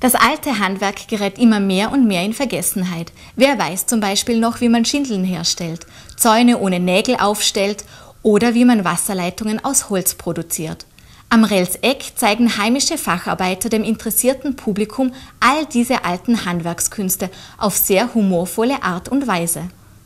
Das alte Handwerk gerät immer mehr und mehr in Vergessenheit. Wer weiß zum Beispiel noch, wie man Schindeln herstellt, Zäune ohne Nägel aufstellt oder wie man Wasserleitungen aus Holz produziert. Am Relseck zeigen heimische Facharbeiter dem interessierten Publikum all diese alten Handwerkskünste auf sehr humorvolle Art und Weise.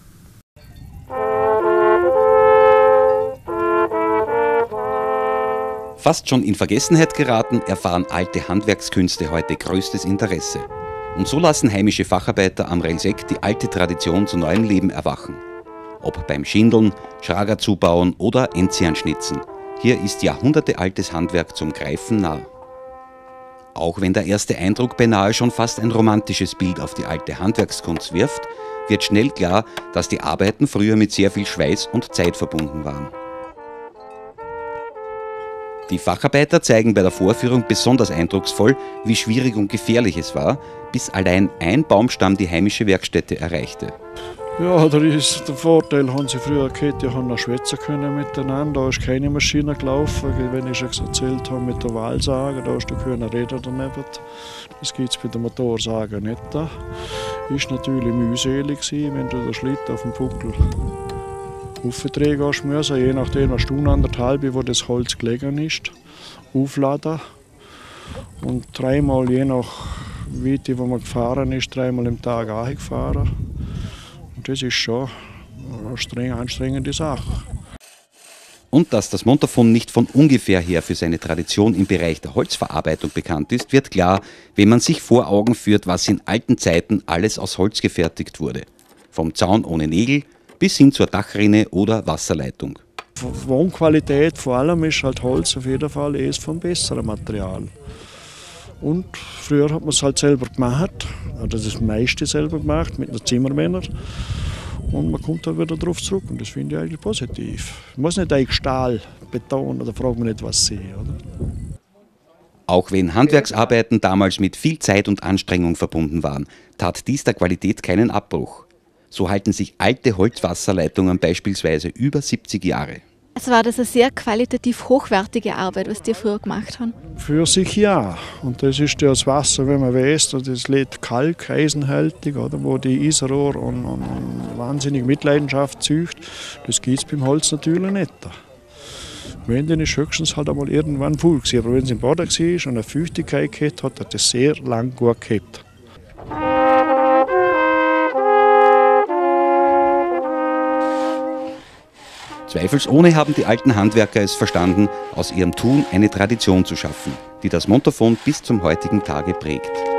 Fast schon in Vergessenheit geraten, erfahren alte Handwerkskünste heute größtes Interesse. Und so lassen heimische Facharbeiter am Relseck die alte Tradition zu neuem Leben erwachen. Ob beim Schindeln, Schrager zubauen oder Enzianschnitzen. Hier ist jahrhundertealtes Handwerk zum Greifen nah. Auch wenn der erste Eindruck beinahe schon fast ein romantisches Bild auf die alte Handwerkskunst wirft, wird schnell klar, dass die Arbeiten früher mit sehr viel Schweiß und Zeit verbunden waren. Die Facharbeiter zeigen bei der Vorführung besonders eindrucksvoll, wie schwierig und gefährlich es war, bis allein ein Baumstamm die heimische Werkstätte erreichte. Ja, da ist der Vorteil, haben sie früher gehabt, die haben noch schwätzen können miteinander. Da ist keine Maschine gelaufen, wenn ich schon erzählt habe mit der Wahlsage, da hast du können reden daneben. Das gibt es bei der Motorsage nicht. Das ist natürlich mühselig, wenn du den Schlitten auf dem Buckel aufdrehen musst, je nachdem, eine Stunde, anderthalb, wo das Holz gelegen ist, aufladen. Und dreimal, je nach Weite, wo man gefahren ist, dreimal im Tag angefahren. Und das ist schon eine anstrengende Sache. Und dass das Montafon nicht von ungefähr her für seine Tradition im Bereich der Holzverarbeitung bekannt ist, wird klar, wenn man sich vor Augen führt, was in alten Zeiten alles aus Holz gefertigt wurde. Vom Zaun ohne Nägel bis hin zur Dachrinne oder Wasserleitung. Wohnqualität vor allem ist halt Holz auf jeden Fall vom besseren Material. Und früher hat man es halt selber gemacht, oder das meiste selber gemacht mit den Zimmermännern. Und man kommt dann wieder darauf zurück und das finde ich eigentlich positiv. Man muss nicht eigentlich Stahl, Beton oder fragt man nicht, was sie, oder? Auch wenn Handwerksarbeiten damals mit viel Zeit und Anstrengung verbunden waren, tat dies der Qualität keinen Abbruch. So halten sich alte Holzwasserleitungen beispielsweise über 70 Jahre. Also war das eine sehr qualitativ hochwertige Arbeit, was die früher gemacht haben? Für sich ja. Und das ist ja das Wasser, wenn man weiß, das lädt Kalk, eisenhaltig, oder, wo die Eisenrohr und wahnsinnig Mitleidenschaft zücht. Das gibt es beim Holz natürlich nicht. Wenn, dann ist höchstens halt einmal irgendwann voll gewesen. Aber wenn es im Boden war und eine Feuchtigkeit gehabt hat, hat das sehr lang gut gehabt. Zweifelsohne haben die alten Handwerker es verstanden, aus ihrem Tun eine Tradition zu schaffen, die das Montafon bis zum heutigen Tage prägt.